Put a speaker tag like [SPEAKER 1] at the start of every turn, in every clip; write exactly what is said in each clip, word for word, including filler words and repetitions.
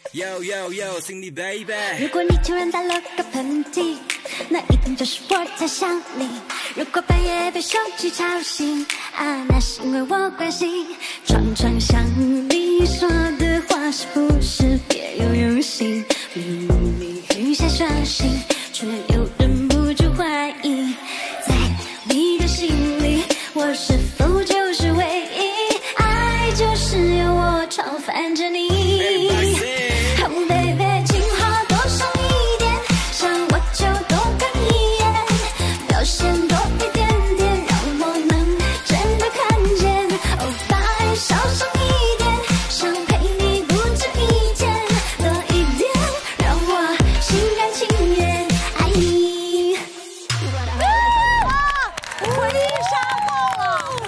[SPEAKER 1] Yo yo yo Cindy baby，
[SPEAKER 2] 如果你突然打了个喷嚏，那一定就是我在想你。如果半夜被手机吵醒，啊，那是因为我关心。常常想你说的话是不是别有用心？明明雨下双星，却又忍不住怀疑，在你的心里，我是否就是唯一？爱就是要我常烦着你。Oh baby， 情话多说一点，想我就多看一眼，表现多一点点，让我能真的看见。Oh bye， 小声一点，想陪你不止一天，多一点，让我心甘情愿爱你。
[SPEAKER 3] 回沙梦了。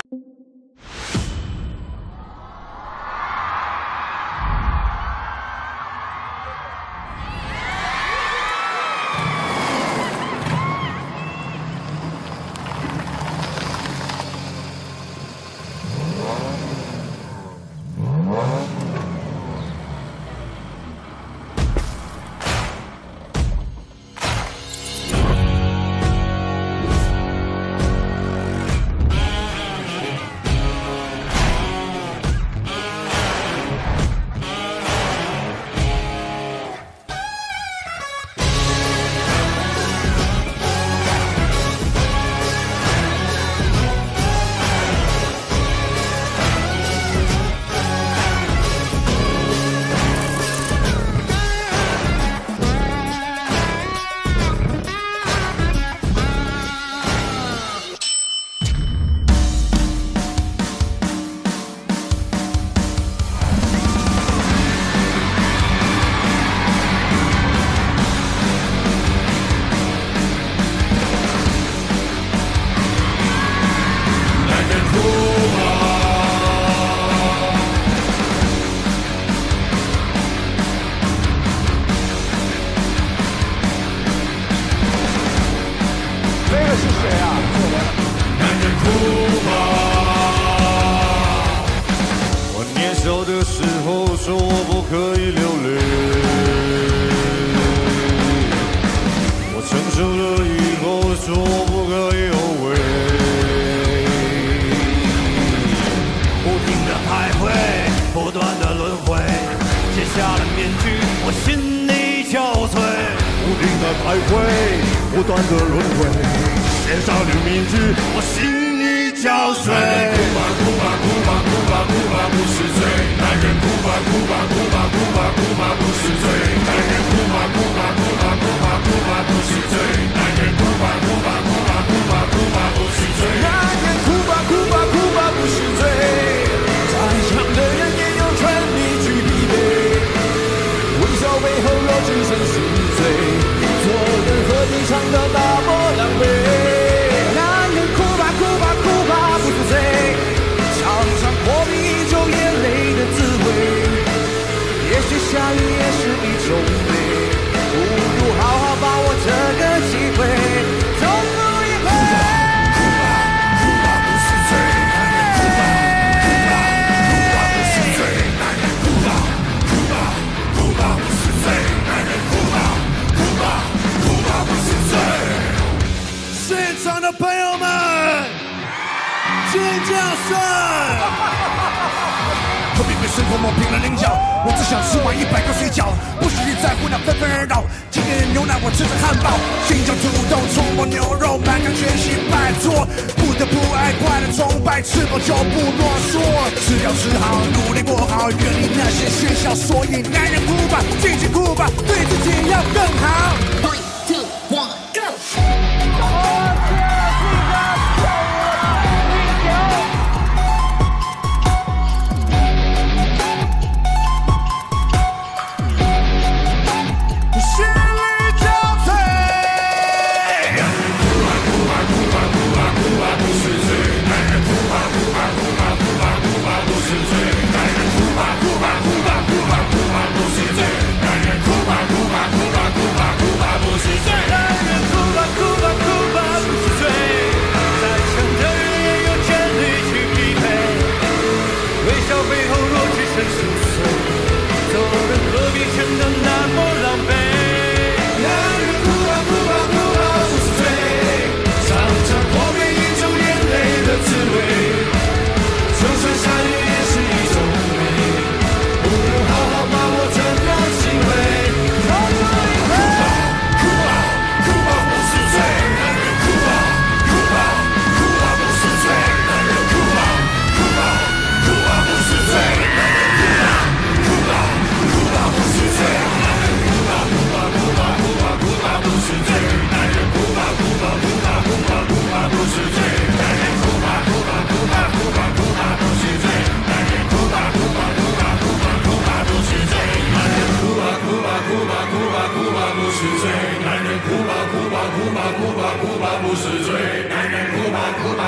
[SPEAKER 4] 哭吧哭吧哭吧哭吧哭吧哭吧哭吧哭吧哭吧哭吧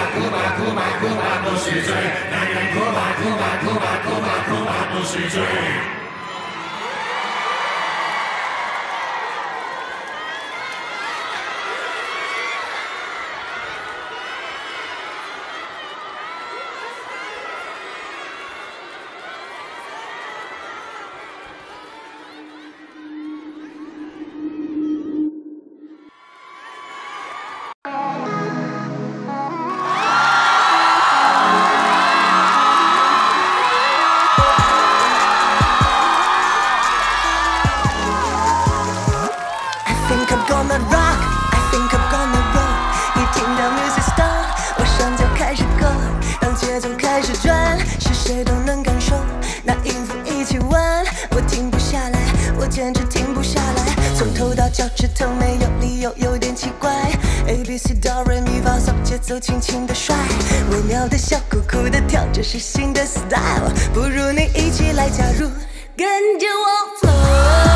[SPEAKER 4] 哭吧哭吧哭吧不许醉，男人哭吧哭吧哭吧哭吧哭吧不许醉。
[SPEAKER 5] 奏轻轻的甩，微妙的小酷酷的跳，这是新的 style， 不如你一起来加入，跟着我 flow。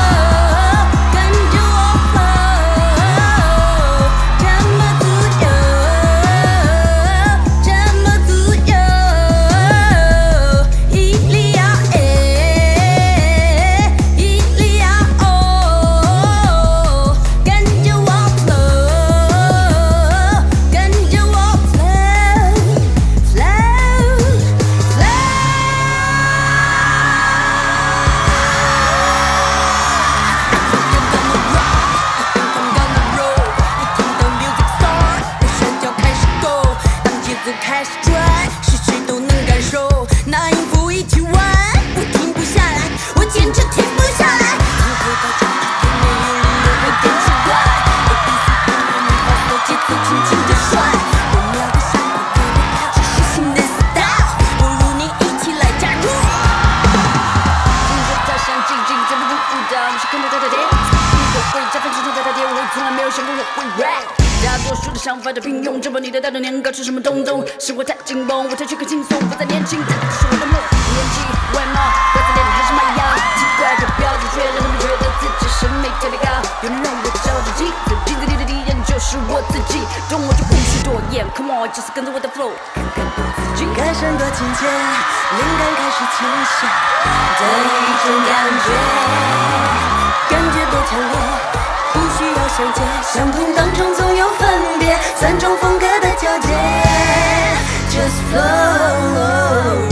[SPEAKER 5] 想法的平庸，直播你的大头年搞出什么东东？生活太紧绷，舞台却更轻松，不再年轻，这是我的梦。年纪外貌，不再脸还是那样，奇怪的标准却让他们觉得自己审美特别高。有人让我照自己，在镜子里的敌人就是我自己，懂我就无需多言 ，Come on， 就是跟着我的 flow， 看看多自己。歌声多亲切，灵感开始倾泻的一种感觉，感觉多强烈。不需要相接，相同当中总有分别，三种风格的交界 ，Just flow，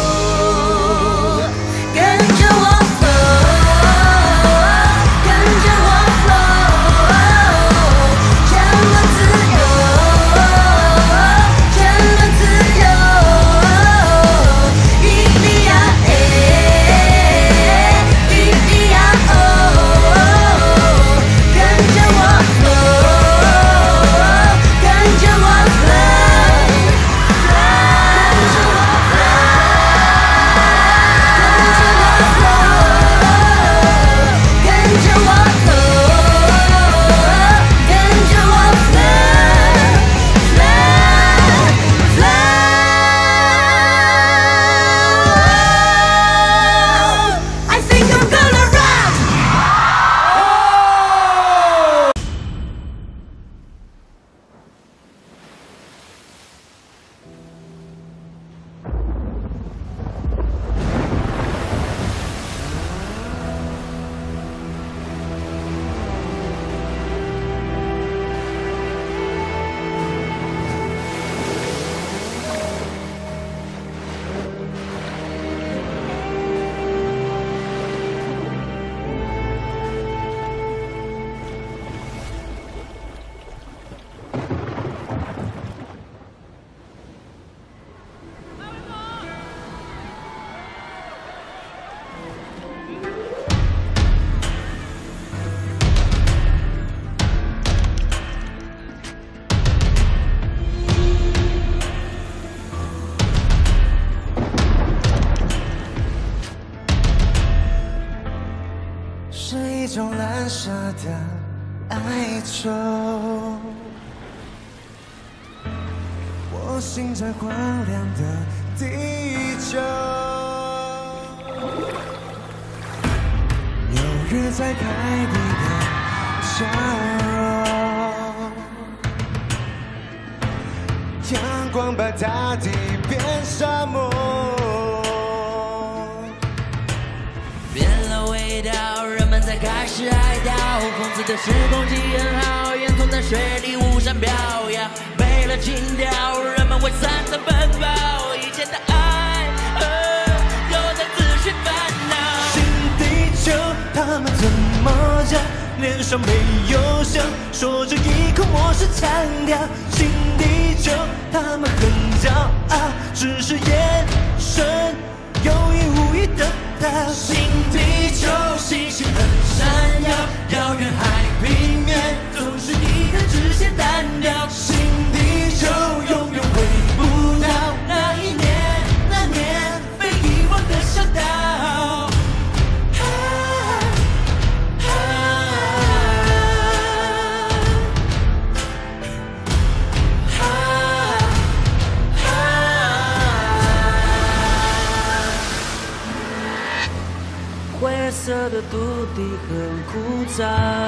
[SPEAKER 5] 跟着我 flow， 跟着我 flow， 这么自由，这么自由，伊利亚哎，伊利亚哦。
[SPEAKER 6] 一种蓝色的哀愁，我心在荒凉的地球，纽约在凯蒂的笑容， 阳光把大地变沙漠。
[SPEAKER 7] 变了味道，人们才开始爱到。讽刺的是空气很好，烟囱在水里无声飘摇。没了情调，人们为散的奔跑。以前的爱，呃，又在自寻烦恼。
[SPEAKER 6] 新地球，他们怎么讲？脸上没有笑，说着一口模式腔调。新地球，他们很骄傲，只是眼神有意无意的逃。
[SPEAKER 7] 新地球，星星很闪耀，遥远海平面总是一个直线单调。
[SPEAKER 6] 新地球，永远回不到
[SPEAKER 7] 那一年，那年被遗忘的小岛。灰色的土地很枯燥，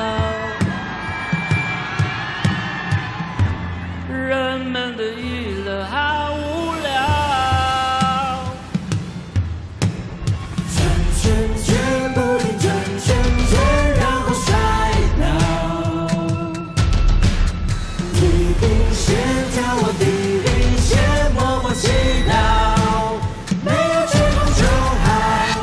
[SPEAKER 7] 人们的娱乐好无聊。
[SPEAKER 6] 转圈圈，不停转圈圈，然后摔倒。地平线，眺望地平线，默默祈祷，没有绝望就好。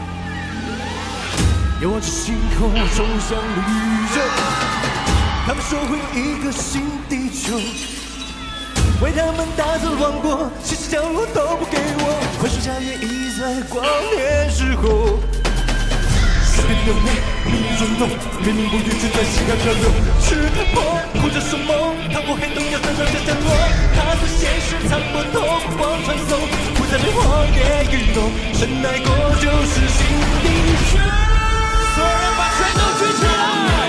[SPEAKER 6] 仰望着星空，冲向了宇宙。他们说会有一个新地球，为他们打造了王国，其实角落都不给我。快说家园已在光年之后。水边流泪，命运转动，明明不语正在心肝跳动。是太破，哭着说梦，糖果黑洞要站上这降落。他在现实残破透光传送，不再被荒野愚弄，深爱过就是新地球。
[SPEAKER 7] 所有人把拳头举起来！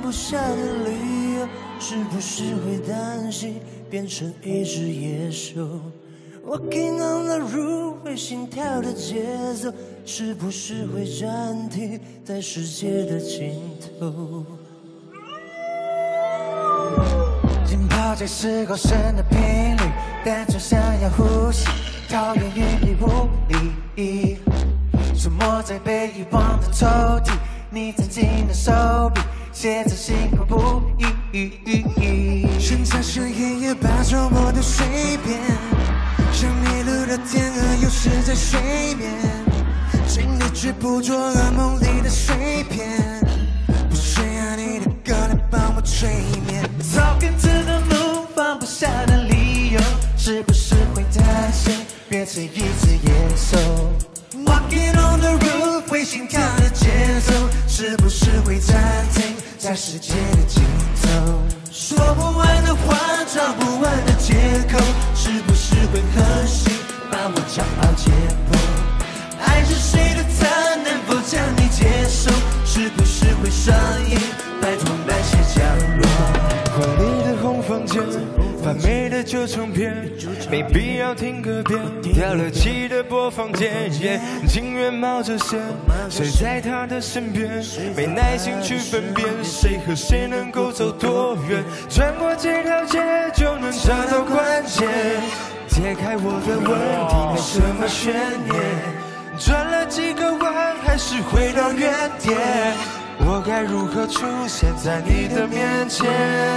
[SPEAKER 6] 不下的理由，是不是会担心变成一只野兽 ？Walking on the roof， 会心跳的节奏，是不是会暂停在世界的尽头？浸泡在思考声的频率，单纯想要呼吸，讨厌云里雾里。出没在被遗忘的抽屉，你曾经的手笔，写着心口不一。寻找深夜夜把周末的碎片，像迷路的天鹅游失在水面，尽力去捕捉噩梦里的碎片，不需要你的歌来帮我催眠。Talking to the moon， 放不下的理由，是不是会担心变成一只野兽？ Walking on the roof， 会心跳的节奏，是不是会暂停在世界的尽头？说不完的话，找不完的借口，是不是会狠心把我骄傲解剖？爱是谁的他，能否将你接受？是不是会上瘾？拜托慢些降落。华丽的红房间，发霉的旧唱片，没必要听个遍。掉了漆的播放键，情愿冒着险，睡在他的身边，没耐心去分辨谁和谁能够走多远。穿过这条街就能找到关键，解开我的问题没什么悬念。转了几个弯，还是回到原点。我该如何出现在你的面前？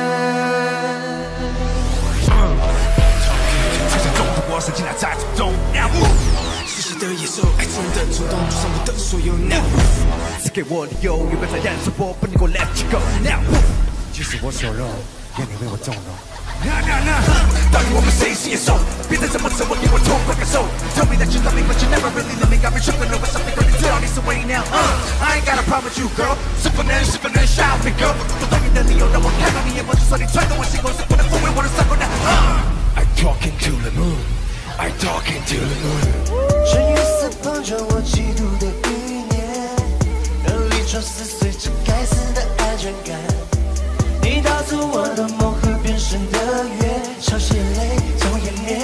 [SPEAKER 8] 车上中的我神经还在主动。嗜血的野兽，爱中的冲动，赌上我的所有。Now， 赐给我理由，有没有在忍受我不能够 let you go。Now， 其实我手肉，愿你为我纵容。那那那，到底我们谁是野兽？别再这么折磨，给我痛快感受。Tell me that you love me, but you never really love me. Got me tripping over something, girl. You tell me to wait now. Uh, I ain't got a problem with you, girl. 是不能，是不能 shout me, girl. 不懂你的理由，让我看到你眼眸，就算你穿透我心口，是不能抚慰我的伤口。Uh, I talking to the moon, I talking to the moon.
[SPEAKER 6] 这夜色碰着我嫉妒的一念，让离愁撕碎这该死的安全感。你盗走我的梦和变身的月，潮血泪将我湮灭。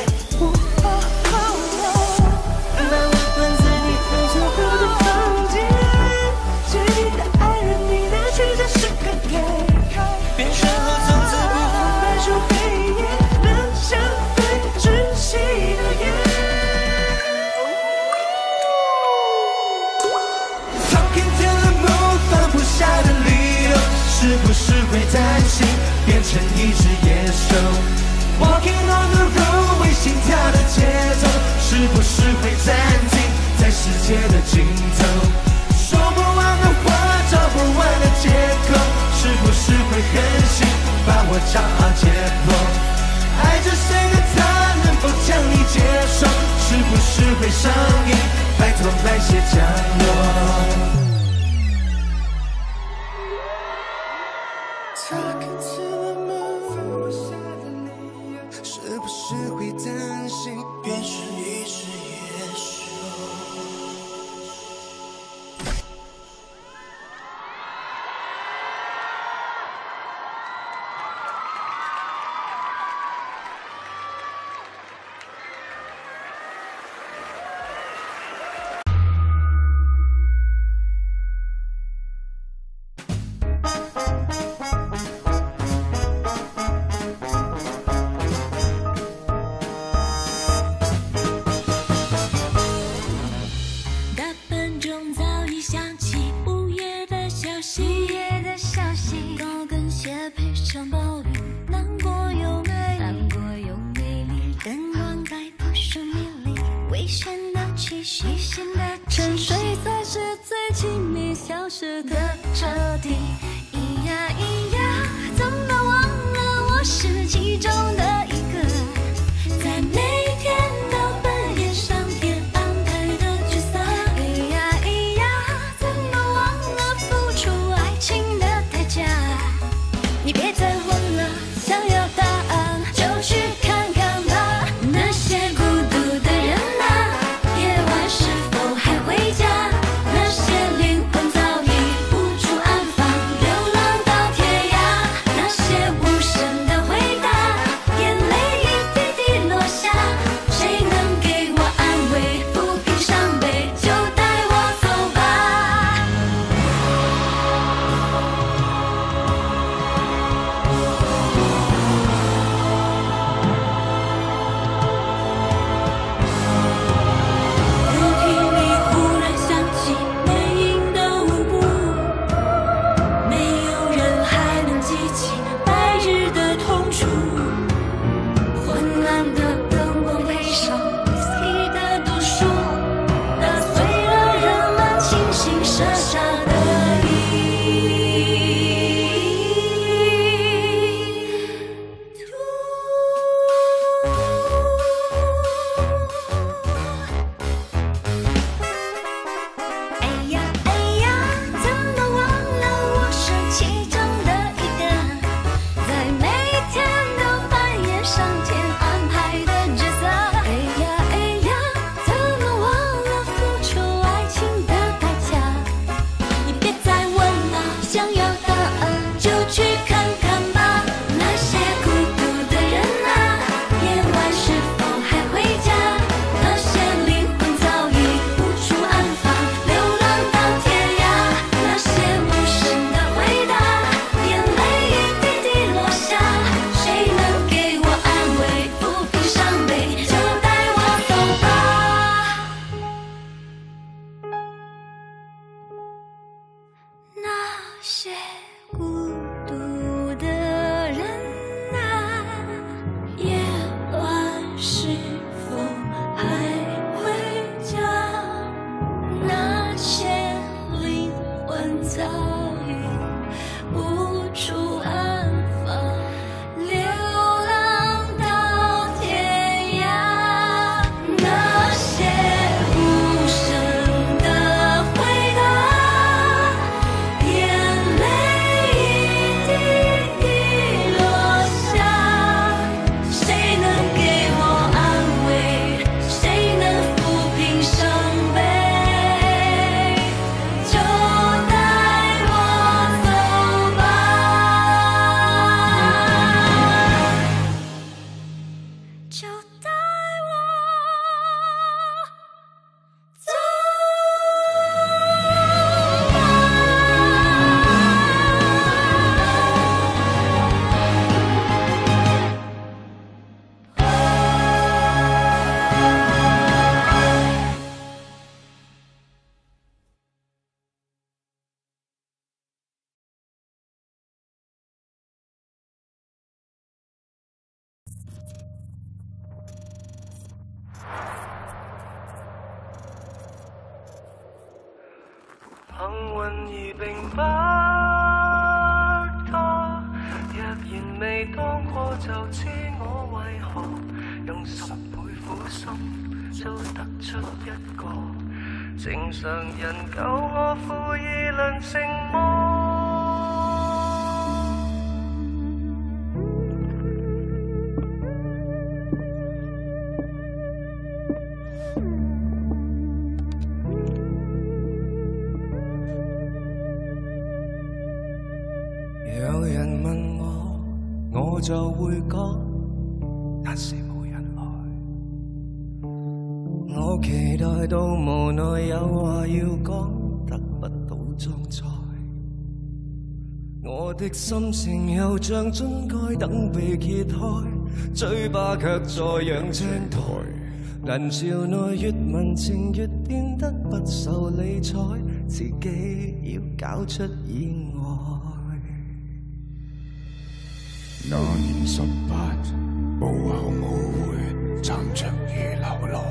[SPEAKER 6] 把我关在你分手后的房间，最你的爱人，你的曲折是个给，变身后从此不分白昼黑夜，能相对窒息的夜。Talking to the moon， 放不下的理由，是不是会担心变成一只野兽 ？Walking on the road， 为心跳的节奏，是不是会暂停在世界的尽头？说不完的话，找不完的借口，是不是会狠心把我骄傲解剖？爱着谁的他，能否将你接受？是不是会上瘾？拜托慢些降落。Talking to the moon， 是不是会担心变成一只野兽？
[SPEAKER 2] 沉睡才是最亲密，消失的彻底。咿呀咿呀，怎么忘了我是其中的一个，在每天到半夜上天安排的角色。咿呀咿呀，怎么忘了付出爱情的代价？你别再问了，想要答案就去看看吧。那些孤独的人啊，夜晚是否还回家？那些灵魂早已无处安放。 些孤独的人啊，夜晚是否还会叫？那些灵魂早已无处安放，流浪到天涯。那些无声的回答，眼泪一滴滴落下。谁能给我安慰？谁能抚平伤悲？就带我走吧，就带我走
[SPEAKER 6] 幸運而並不多，若然未當過就知我為何用十倍苦心就得出一個正常人夠我負議論成魔。有人問我，我就會講，但是無人來。我期待到無奈有話要講，得不到裝載。我的心情又像樽蓋等被揭開，嘴巴卻在養青苔。人潮內越文情越變得不受理睬，自己要搞出意外。
[SPEAKER 9] 那年十八，母後舞會，站着如流羅。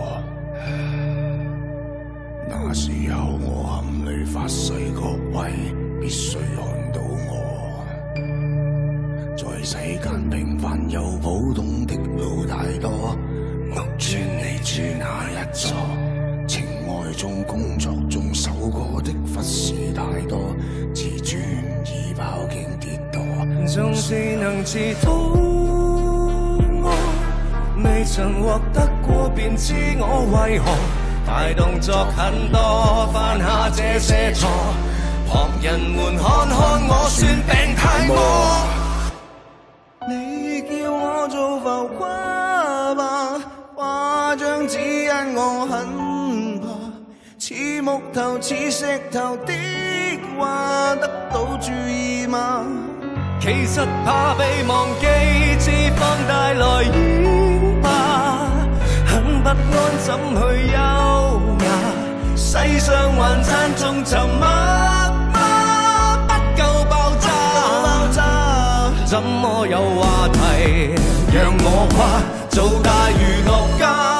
[SPEAKER 9] 那時候我含淚發誓，各位必須看到我。在世間平凡又普通的路太多，屋邨你住哪一座？情愛中、工作中受過的忽視太多，自尊已爆竟跌墮。
[SPEAKER 6] 縱是能自討愛，未曾獲得過便知我為何大動作很多，犯下這些錯。旁人們看看我算病太餓。你叫我做浮誇吧，誇張只因我很怕，似木頭似石頭的話得到注意嗎？其實怕被忘記，只放帶來演吧，很不安怎去優雅，世上還讚頌沉默嗎？不夠爆炸，爆炸怎麼有話題讓我誇，做大娛樂家。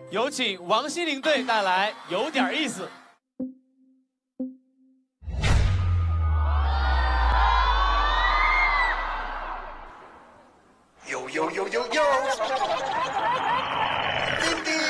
[SPEAKER 10] 有请王心凌队带来《有点意思》。
[SPEAKER 11] 有有有有有，叮叮。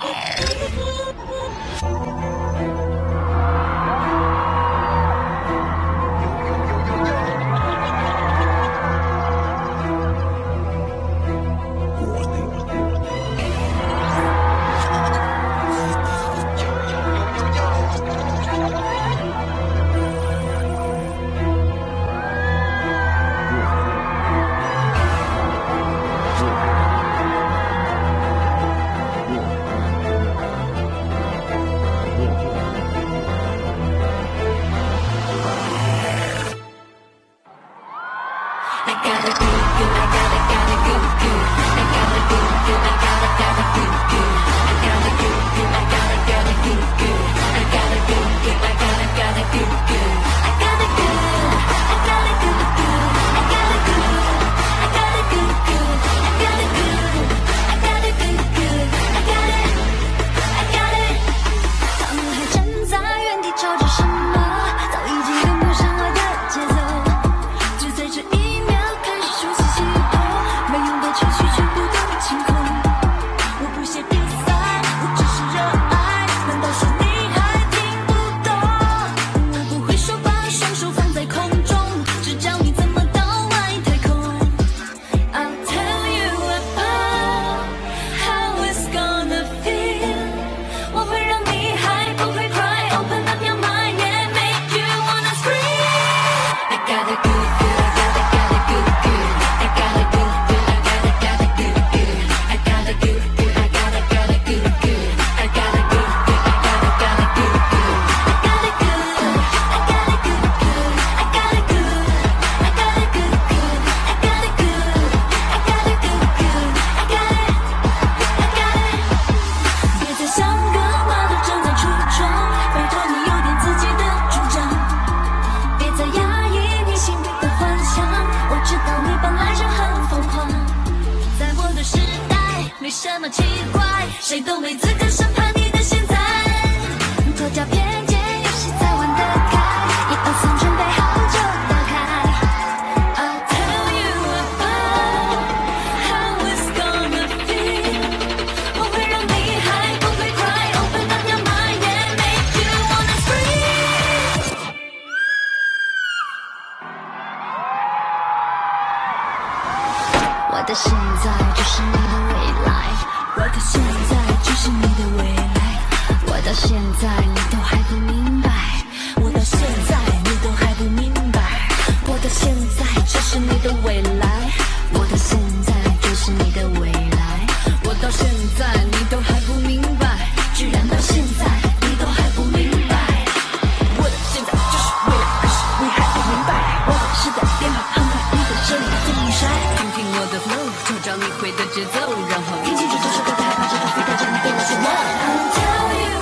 [SPEAKER 2] 我的现在就是你的未来，我的现在就是你的未来，我到现在你都还不明白，我到现在你都还不明白，我的现在就是你的未来，我的现在就是你的未来，我到现在你都还不明白，居然到现在你都还不明白，我的现在就是未来，可是你还不明白，我的时代变化很快，你的声音怎么甩？听听我的 flow， 就照你会的节奏，然后听清楚这首歌的害怕，这种飞带着你对我说 I'll tell you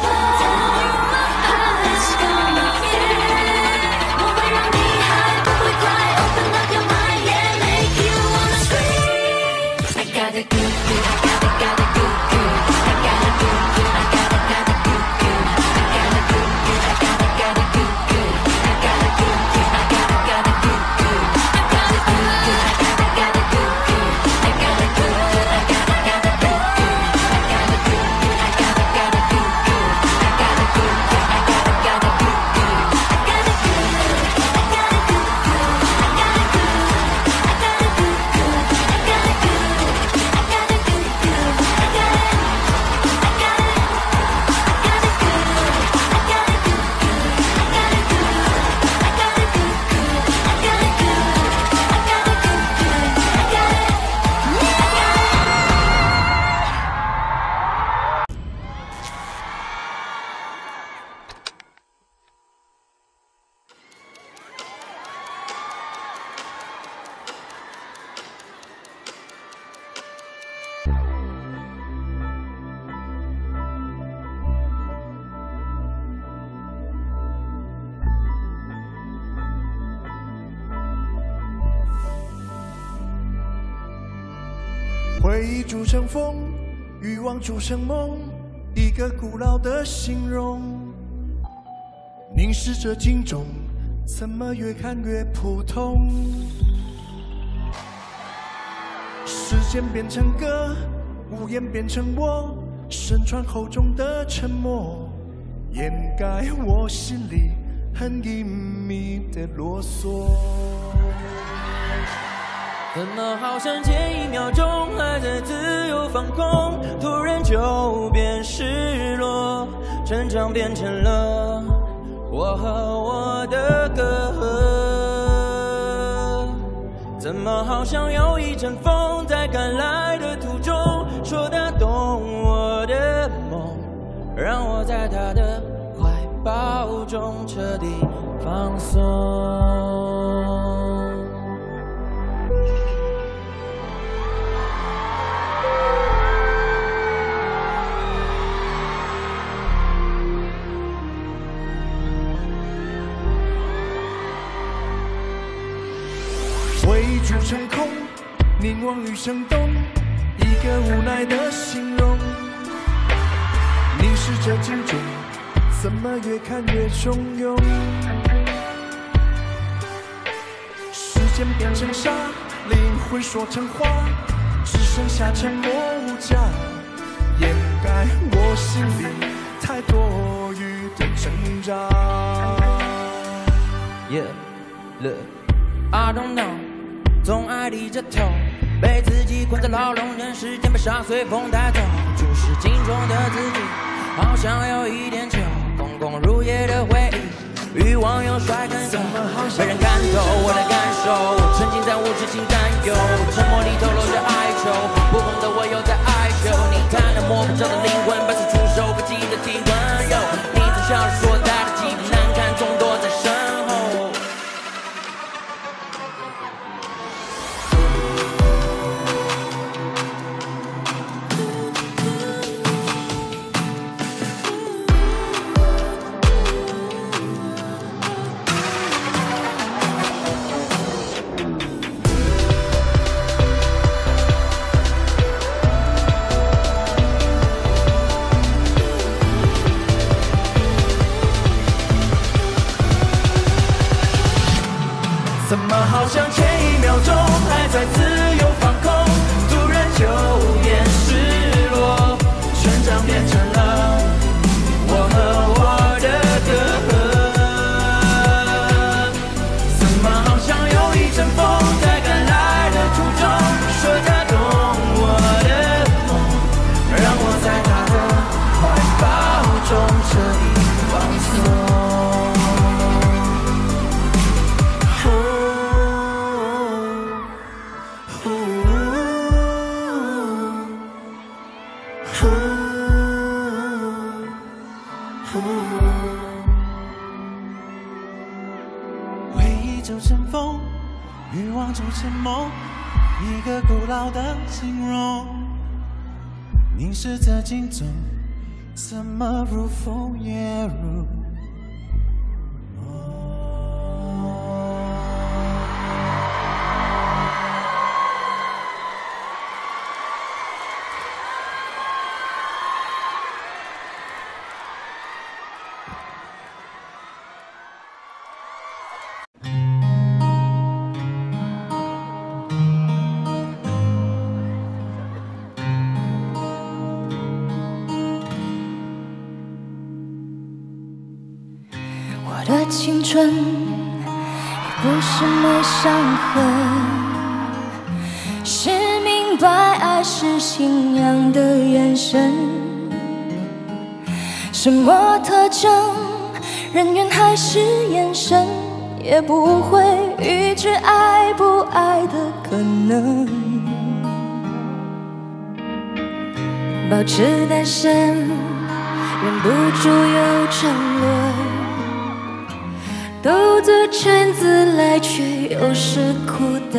[SPEAKER 2] how it's gonna feel， 我会让你还不会 cry， open up your mind and make you wanna scream。 I gotta go good， I gotta gotta go good， I gotta go good， I gotta gotta go good， I gotta go good， I gotta gotta go good， I gotta go good， I gotta gotta go good， I gotta go good， I gotta gotta go good， I gotta go good， I gotta gotta go good， I gotta go good， I gotta gotta go good， I gotta go good， I gotta gotta go good， I gotta go good， I gotta go good， I gotta go good， I gotta go good， I gotta go good， I gotta go good， I gotta I got it, I got it good, I got it good, I got it good, I got it good, I got it good, I got it good, I got it, yeah.
[SPEAKER 6] 回忆筑成风， 欲望筑成梦，一个古老的形容。凝视着镜中，怎么越看越普通？时间变成歌，无言变成我，身穿厚重的沉默，掩盖我心里很隐秘的啰嗦。
[SPEAKER 11] 怎么好像前一秒钟还在自由放空，突然就变失落，成长变成了我和我的歌。怎么好像有一阵风在赶来的途中，说打动我的梦，让我在他的怀抱中彻底放松。
[SPEAKER 6] 回忆筑成空，凝望雨成冬，一个无奈的形容。凝视着镜中，怎么越看越汹涌？时间变成沙，灵魂说成话，只剩下沉默无价，掩盖我心里太多余的挣扎。
[SPEAKER 11] Yeah, look, I don't know. 总爱低着头，被自己困在牢笼，任时间被沙随风带走。注视镜中的自己，好像有一点旧，空空如也的回忆，欲望又甩更久，被人看透我的感受，沉浸在无止境担忧，沉默里透露着哀求，不红的我又在哀求。你看那摸不着的灵魂，百次出手不记得体温。哟，你曾笑着说他的疾病难看，总躲在身后。
[SPEAKER 6] 怎么好像前一秒钟还在自由放空，突然就变失落，成长变成了我和我的歌。怎么好像有一阵风在赶来的途中，说打动我的梦，让我在他的怀抱中彻底放松。
[SPEAKER 11] 回忆就成风，欲望就成梦，一个古老的形容。凝视着镜中，怎么如风也如梦。
[SPEAKER 2] 我的青春也不是没伤痕，是明白爱是信仰的眼神。什么特征，人缘还是眼神，也不会预知爱不爱的可能。保持单身，忍不住又沉沦。 兜着圈子来，却又是苦的。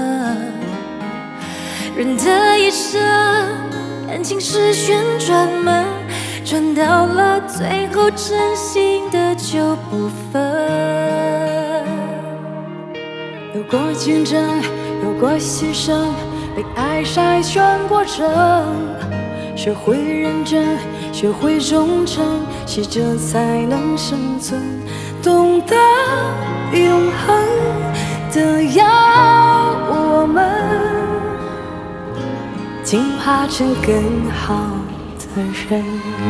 [SPEAKER 2] 人的一生，感情是旋转门，转到了最后，真心的就不分。有过竞争，有过牺牲，被爱筛选过程，
[SPEAKER 12] 学会认真，学会忠诚，习着才能生存。懂得永恒的要我们进化成更好的人。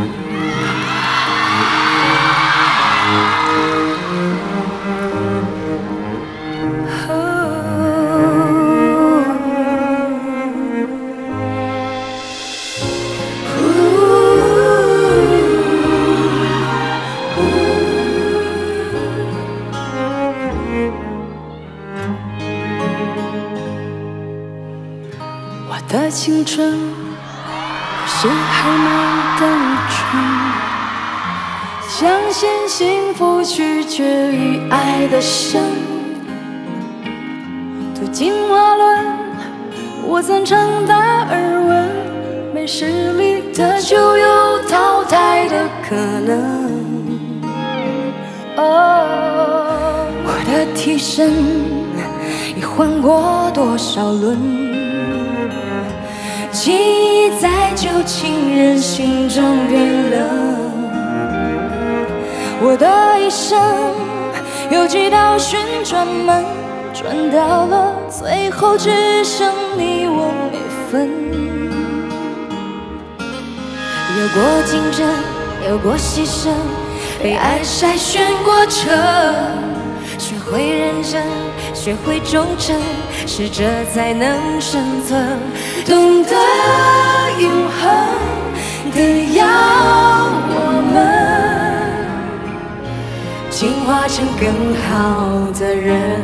[SPEAKER 12] 我的青春是还蛮单纯，相信幸福取决于爱的深。读进化论，我赞成达尔文，没实力的就有淘汰的可能。哦，我的替身已换过多少轮？记忆在旧情人心中变冷，我的一生有几道旋转门，转到了最后只剩你我没分。有过竞争，有过牺牲，被爱筛选过程，学会认真，学会忠诚，适者才能生存。懂得永恒的要我们进化成更好的人。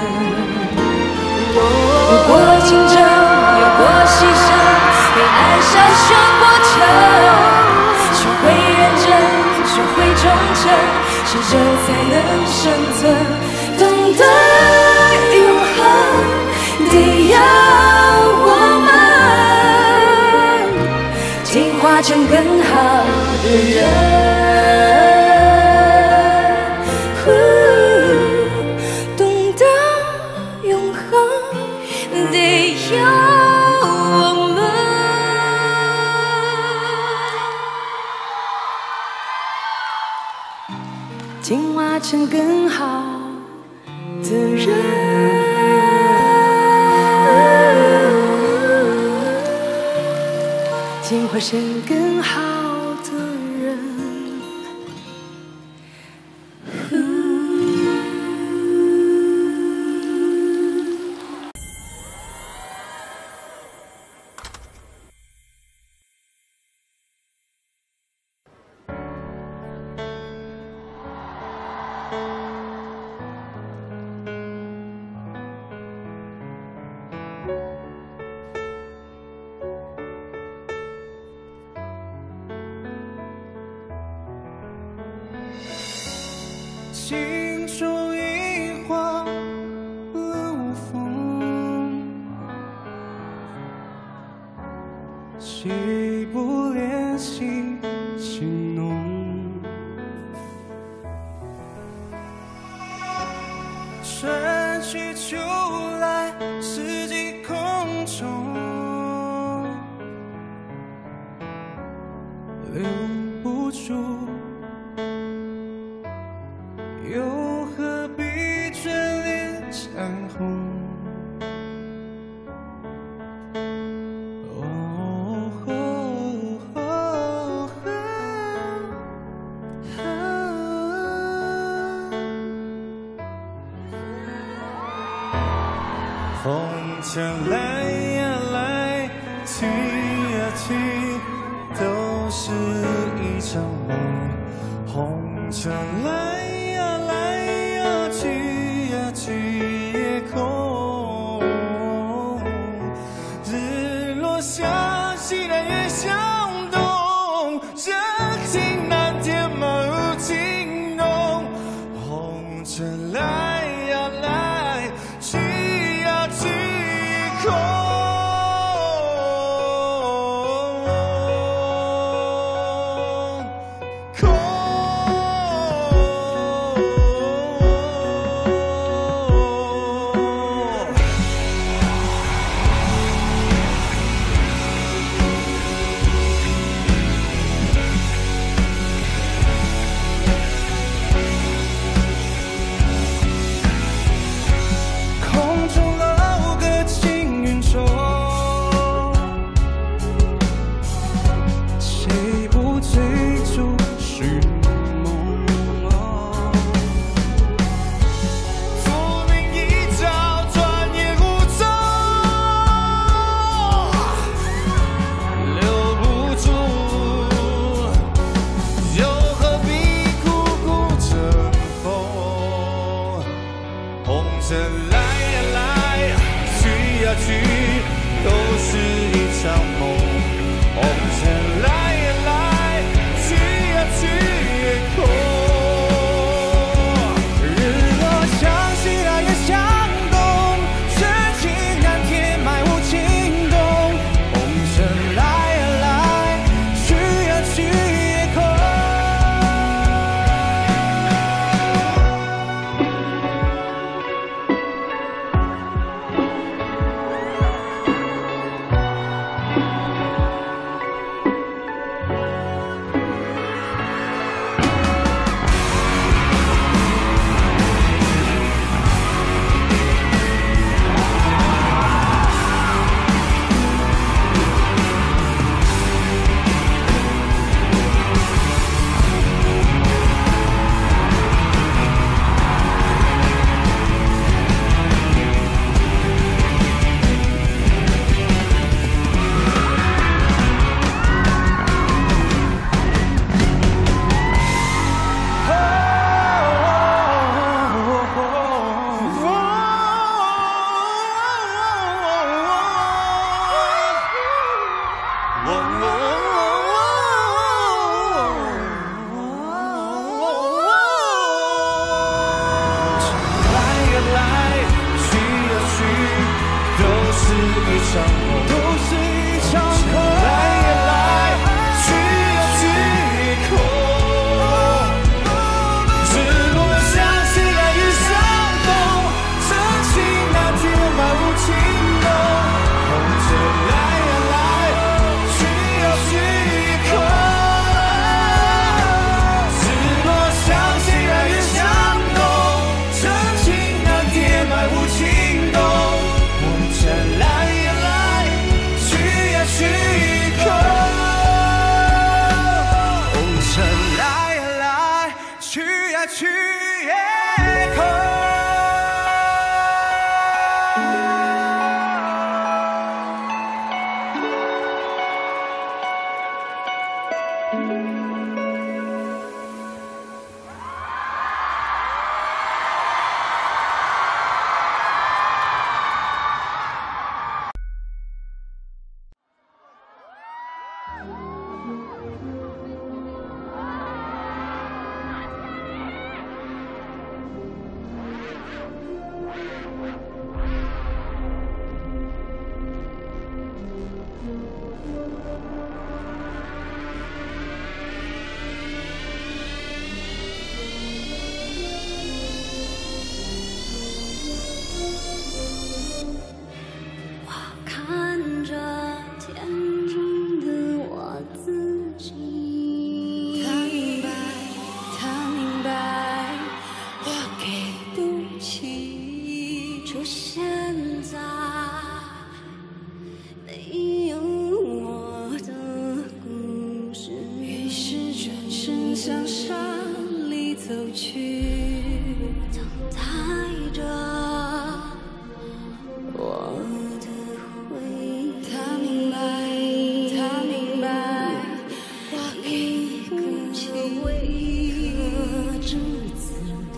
[SPEAKER 12] 有过竞争，有过牺牲，被爱筛选过程，学会认真，学会忠诚，适者才能生存。懂得永恒的要我们进化成更好的人。懂得永恒的要我们进化成更好的人。进化成更好的人。
[SPEAKER 6] 青树已化了无风，谁不怜惜情浓？春去秋来，四季空中，留不住。又何必眷恋相逢？哦哦哦哦红尘来呀来，去呀去，都是一场梦。红尘来。去呀去夜空，日落下西南月相东，真情难填满情浓。红尘来呀来，去呀去夜空。 来也来，去呀去也空。日落向西，来也向东，深情难填，埋无情动。红尘来也来，去呀去也空。去也空。
[SPEAKER 12] 向山里走去，等待着我的回忆。他明白，他明白，我一个为一个栀子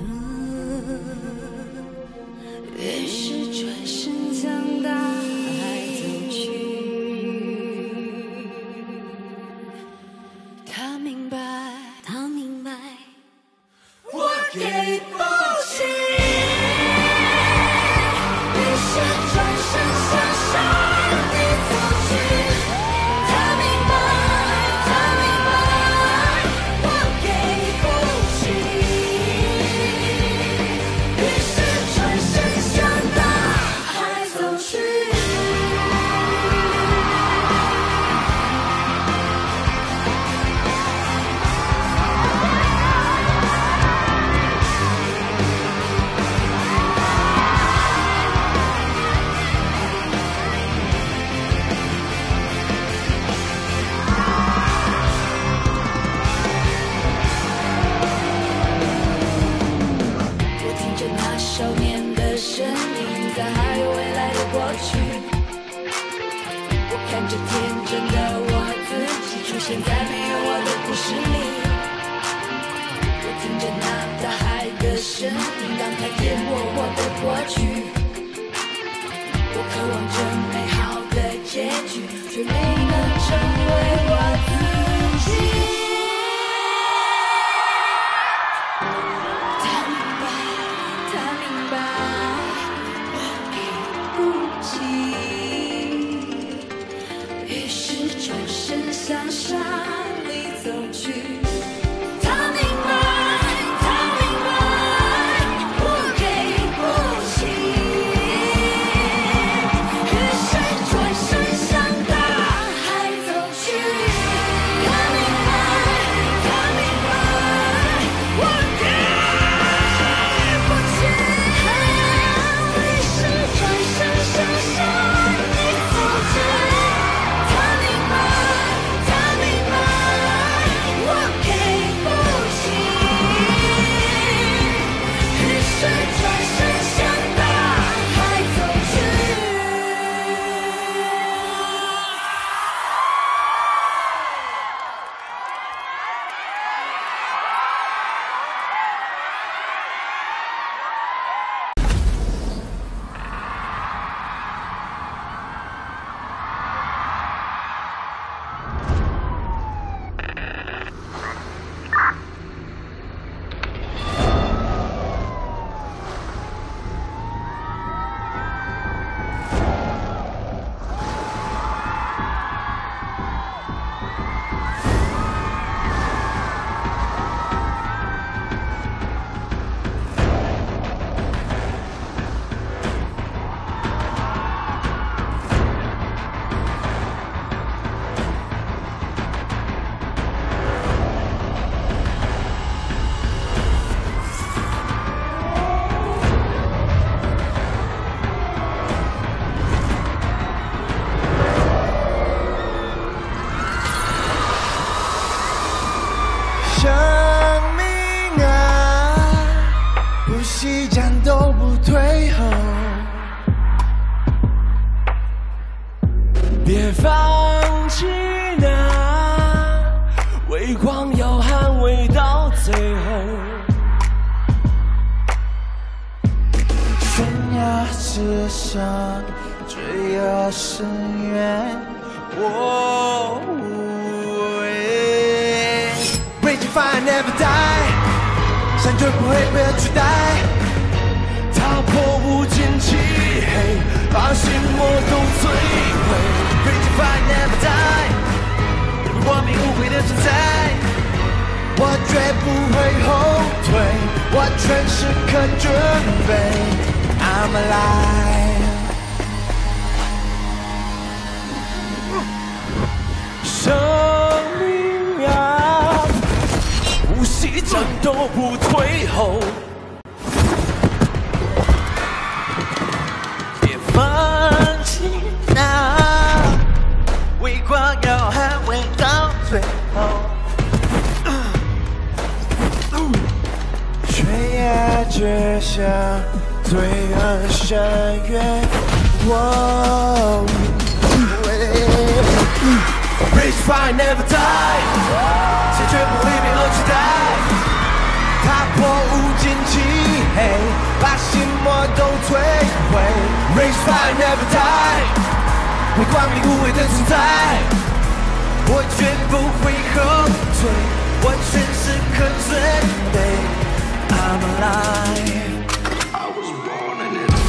[SPEAKER 12] 的，于是转身向大海走去。他明白。他明白，我给不起。于是转身向山里走去。他明白，他明白，我给不起。于是转身向大海走去。少年的身影在还有未来的过去，我看着天真的我自己出现在没有我的故事里，我听着那大海的声音，当它淹没我的过去，我渴望着美好的结局，却没能成为我。
[SPEAKER 6] 生命啊，不惜战斗不退后，别放弃那微光要捍卫到最后。悬崖之上，最有深渊。哦 Raging fire never die， 闪退不会被取代，踏破无尽漆黑，把心魔都摧毁。Raging fire never die， 我明无悔的存在，我绝不会后退，我全时刻准备。I'm alive， 生命啊，不惜战斗不退后，别放弃那微光要捍卫到最后。悬崖绝响，罪恶深渊。Whoa, Rage fire never die， 谁绝不会被恶取代，踏破无尽漆黑，把心魔都摧毁。Rage fire never die， 为光明无畏的存在，我绝不会后退，我全时刻准备。I'm alive。I was born in it。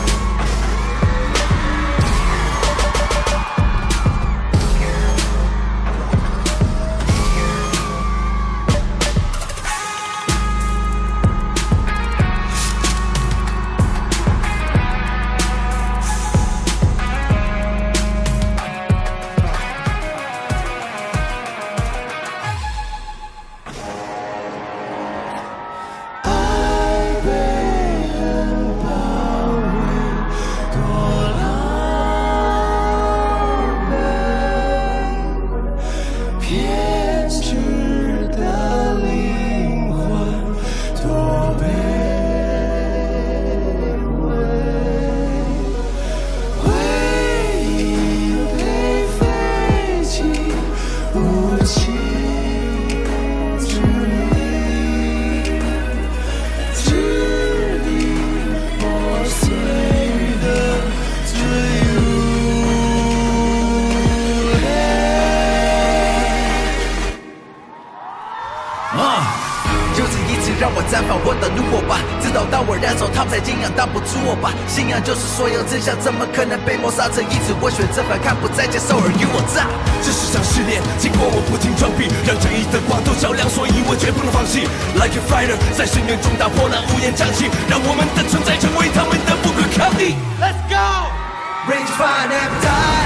[SPEAKER 13] 让我绽放我的怒火吧，直到当我燃烧，他们才惊讶挡不住我吧。信仰就是所有真相，怎么可能被抹杀成一次？我选择反抗，不再接受尔虞我诈。
[SPEAKER 6] 这是场试炼，经过我不停撞壁，让正义的光都照亮，所以我绝不能放弃。Like a fighter， 在深渊中打破那乌烟瘴气，让我们的存在成为他们的不可抗力。Let's go， Rage fire never die。